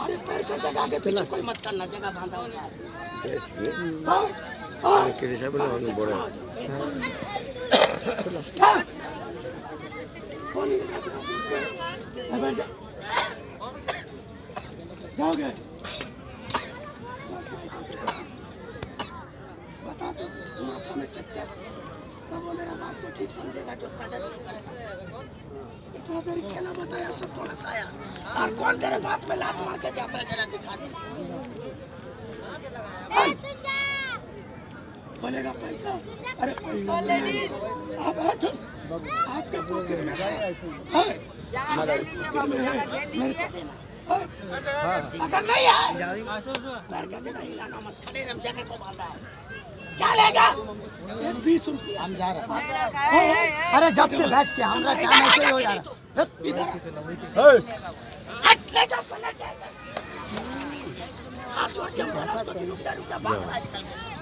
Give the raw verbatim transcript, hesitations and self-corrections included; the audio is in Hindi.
अरे पैर का जगह आगे पीछे कोई मत करना, जगह बांधा हो जाए। किसी से बोले हम बड़े जाओगे बता दो माथा में चक्कर, तब वो मेरा बात को ठीक समझेगा जो कदर नहीं करेगा। इतना देरी खेला बताया, सबको हंसाया, और कौन तेरे बात पे लात मार के जाता है जरा दिखा दे। बोलेगा पैसा, अरे पैसा आप आपके पॉकेट में है, हमारे पॉकेट में है, मेरे को देना। अगर नहीं है पैर का जगह हिलाना मत, खड़े रह, जगह को बांधा है। क्या लेगा? बीस रुपया। हम जा रहे हैं। अरे जब से बैठ के हमरा काम ऐसे हो जा रहा। इधर हट, ले जा पलट जा। हाथ जोड़ के बोला उसको, रुक जा रुक जा, भाग रहा है निकल के।